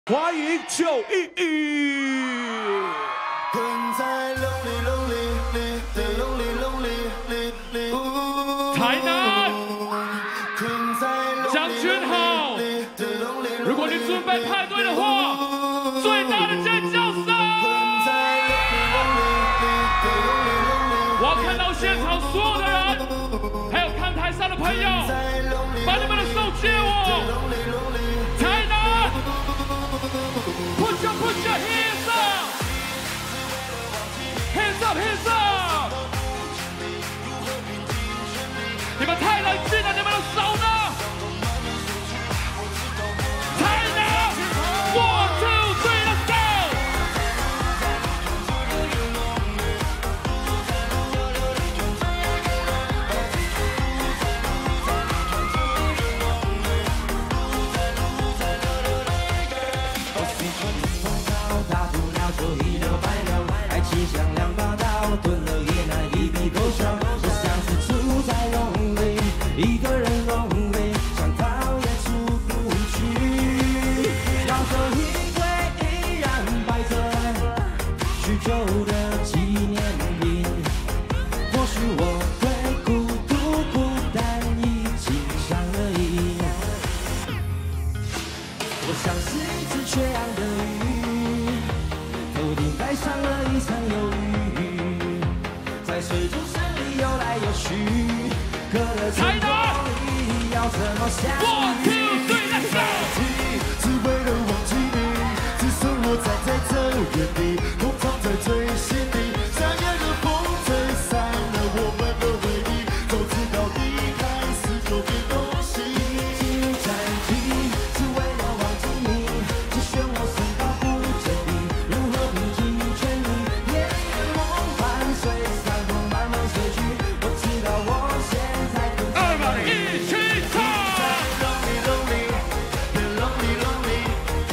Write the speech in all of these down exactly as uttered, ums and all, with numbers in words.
欢迎九一一。 台南，将军好。如果你准备派对的话，最大的尖叫声！我要看到现场所有的人，还有看台上的朋友，把你们的手借我。台南 ，Put your put your hands up， hands up hands up。你们太冷静了，你们的手呢？台南 ，one two three let's go。 大不了就一了百了，爱情像两把刀，钝了也难一笔勾销。我像是住在笼里，一个人笼里，想逃也出不去。老旧衣柜依然摆着许久的纪念品，或许我对孤独孤单已经上了瘾。我像是一只缺氧的鱼，头顶盖上了一层忧郁，在水族箱里游来游去，可乐沉默里要怎么下去？ 只为了忘记你，只剩我站在这原地，痛藏在最心里，夏夜的风吹散了我们的回忆，都知道离开是有点东西。 在一起只为了忘记你，只选我身高不坚定，如何拼尽全力？夜夜梦伴随，山风慢慢吹去，我知道我现在不在那里。 一起唱。 Lonely lonely lonely lonely，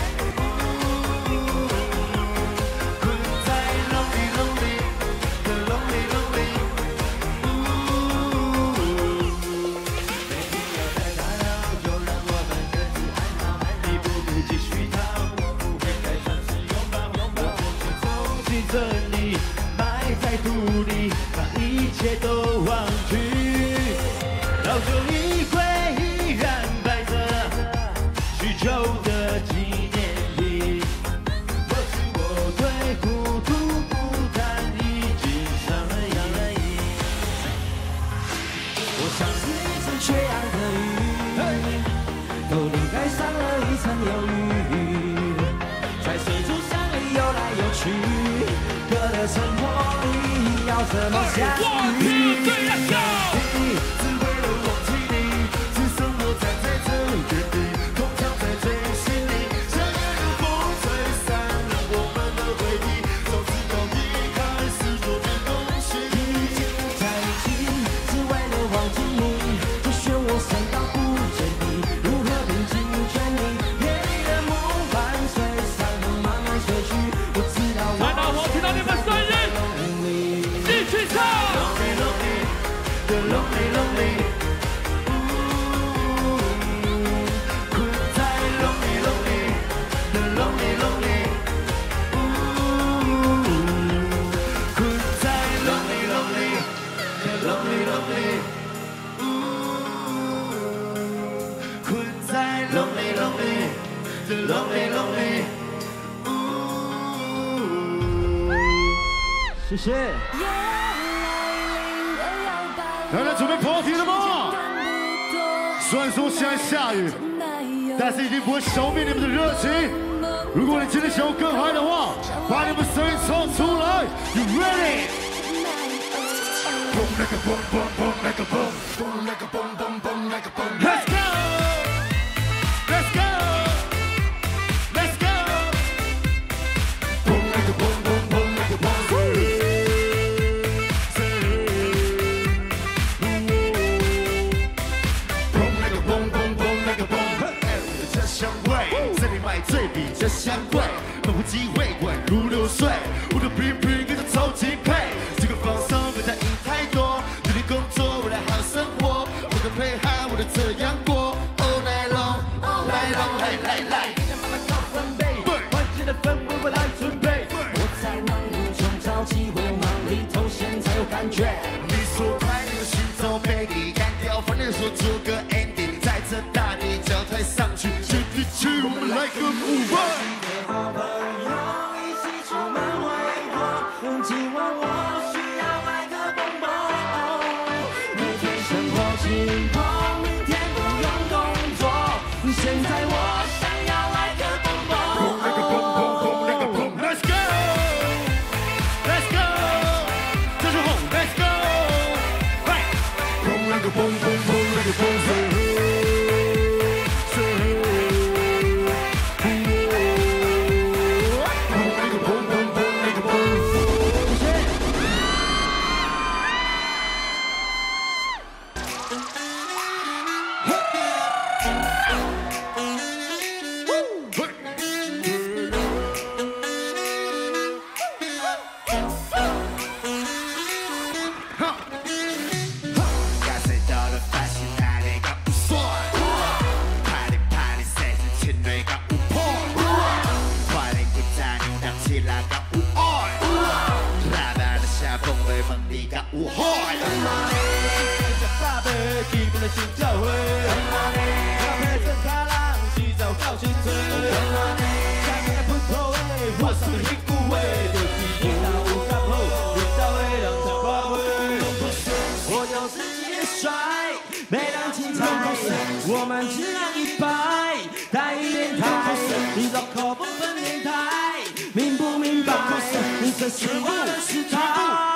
困在 lonely lonely lonely lonly。 没必要再打扰，就让我们各自安好。你不必继续逃，我不会再尝试拥抱拥抱。我是从记着你，埋在土里，把一切都忘去。老旧衣柜依然摆着许久的纪念品，或许我对孤独孤单已经上了瘾。我像是一只缺氧的鱼，头顶盖上了一层忧郁，在水族箱里游来游去，隔了沉默里要怎么下去？ 只为了忘记你，只剩我站在这原地，痛藏在最心里，夏夜的风吹散了我们的回忆，都知道离开是有点东西。 在一起只为了忘记你，就选我身高不坚定，如何拼尽全力？夜里的梦伴随，山风慢慢吹去，我知道我来，让我听到你们声音，一起唱。 Lonely lonely lonely lonely， 困在 lonely lonely lonely lonely， 困在 lonely lonely lonely lonely， 困在 lonely lonely lonely lonely。 谢谢。 大家准备 party 了吗？虽然说现在下雨，但是一定不会消灭你们的热情。如果你今天想要更嗨的话，把你们声音唱出来。You ready？ Boom like a boom boom boom like a boom boom like a boom boom boom like a boom。Let's go！ Let's go！ Let's go！ Boom like a boom boom boom like a boom。最比这香贵，保护机会管如流水，我的 P P 跟着超级配，这个放松不再赢太多，努力工作为了好生活，我的配合我的这样过 ，All night long， 来来来来来，慢慢靠分贝。 好朋友一起出门挥霍，今晚我需要买个蹦蹦。每天生活紧绷，明天不用工作，现在我想要来个蹦蹦。 来个蹦蹦蹦，来个蹦 ，Let's go，Let's go， 这时候 Let's go， 来，蹦来个蹦蹦蹦，来个蹦。 我们只让一百，带一点台，你绕口不分年代，明不明白？你这是我的时代。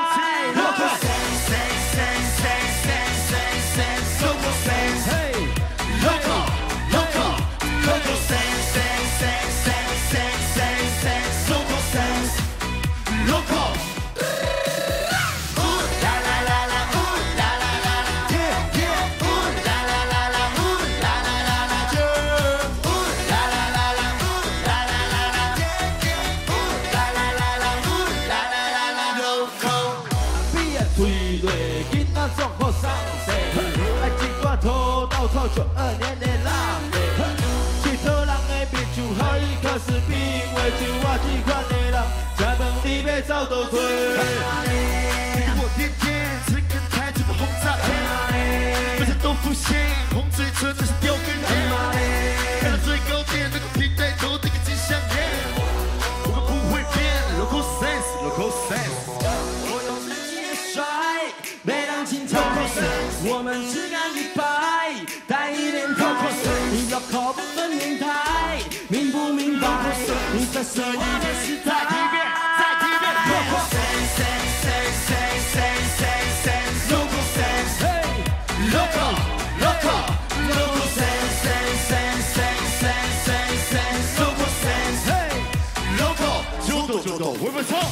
九二年的浪费，佚佗人的朋友好伊，可是变话像我这款的人，吃饭你要走倒退。 我天天吃根台子的轰炸天，每次都浮现红嘴唇，这是丢根烟。看到最高点那个平台头那个金项链，我们不会变 ，local sense，local sense。 我有自己的帅，没人精彩，我们只干一百。 带一点台，你绕口不分年代，明不明白？你这是你的时代。再听一遍，再听一遍。Local sense, sense, sense, sense, sense, sense, local sense, local, local, local sense, sense, sense, sense, sense, sense, local sense, local， 就斗就斗，会不会唱？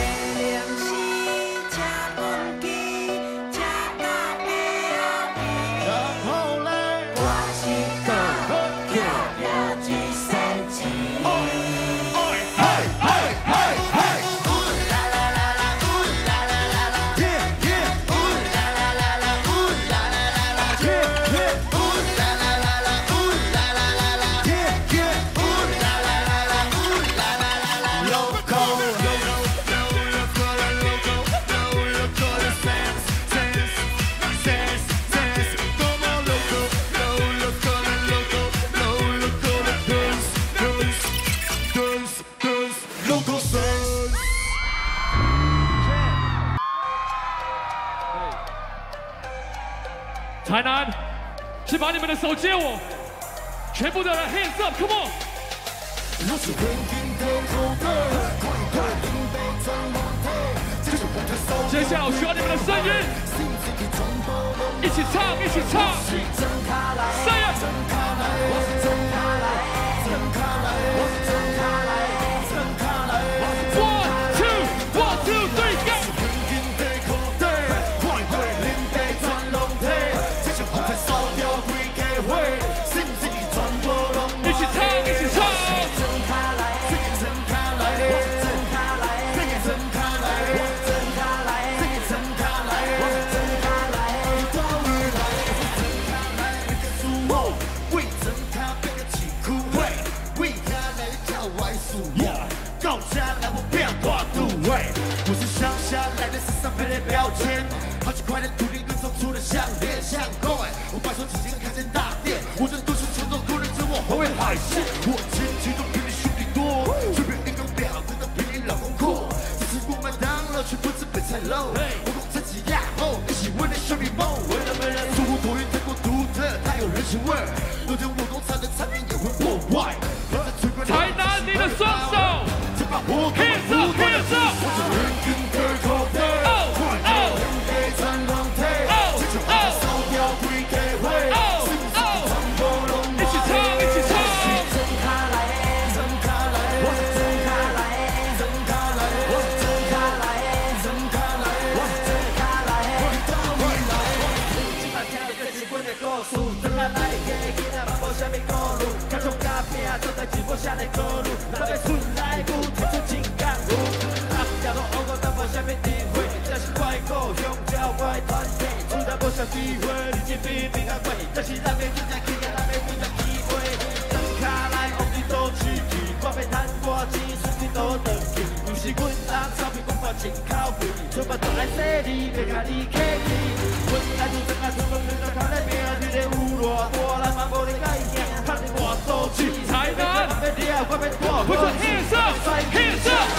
台南，是把你们的手借我，全部的人 hands up，come on！ 接下来我需要你们的声音，一起唱，一起唱，声音。One two, one two three, go！ 一起唱，一起唱。 我是乡下来的，身上背的标签，好几块的土地运送出的项链，像狗哎，我白手起家看见大殿，无论都市群众，工人自我。 化为海鲜。我前期都比你兄弟多，随便一个表真的比你老公阔。只吃过麦当劳，却不吃北菜肉。我共自己压后，一起为了兄弟梦。为了没人说我口音太过独特，太有人情味儿。有天我工厂的产品也会破坏。 台南，你的双手。 Hands up, hands up! Oh, oh, oh, oh! 一起唱，一起唱！真卡来的，真卡来的，我是真卡来的，真卡来的，我是真卡来的，真卡来的，我是真卡来的，我到未来的。今晚听的是阮的故事，真卡来的囡仔嘛无啥物顾虑，较创甲拼做代志无啥的顾虑，咱要出来古提出真干有。 假如我讲咱无啥物智慧，这是我的故乡，这我的团体，出来无啥机会，日子比平安过，这是咱的真正起个，咱的真正机会。真卡来往你倒市去，我要赚我钱，顺便倒转去。不是阮人钞票，阮发真口贵，出发就来说你，别甲你客气。阮来自真啊，出门就靠咧拼，你咧有偌大，咱嘛无咧改行，看你偌倒市。台南，我要我要我，不是 hands up, hands up。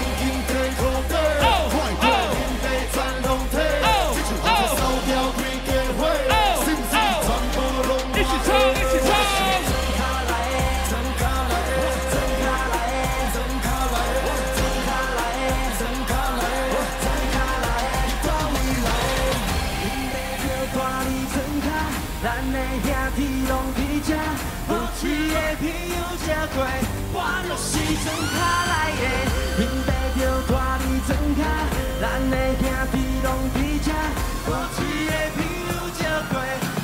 一起唱，一起唱！真卡来的，真卡来的，我是真卡来的，真卡来的，我是真卡来的，真卡来的，我是真卡来的，到未来的。因要叫大你真卡，咱的兄弟拢伫这，好吃的朋友吃过，我就是真卡来的。因要叫大你真卡，咱的兄弟拢伫这，好吃的朋友吃过。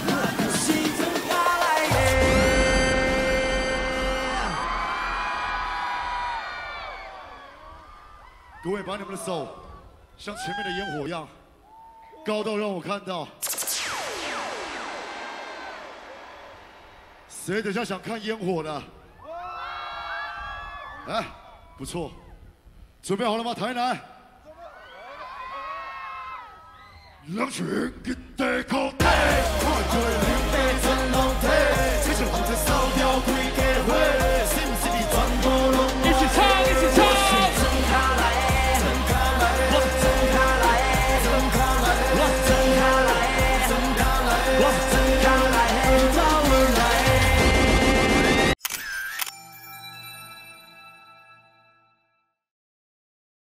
各位，把你们的手像前面的烟火一样高到让我看到。谁等下想看烟火的？哎，不错，准备好了吗？台南，人群给地靠地，看着你的真龙体。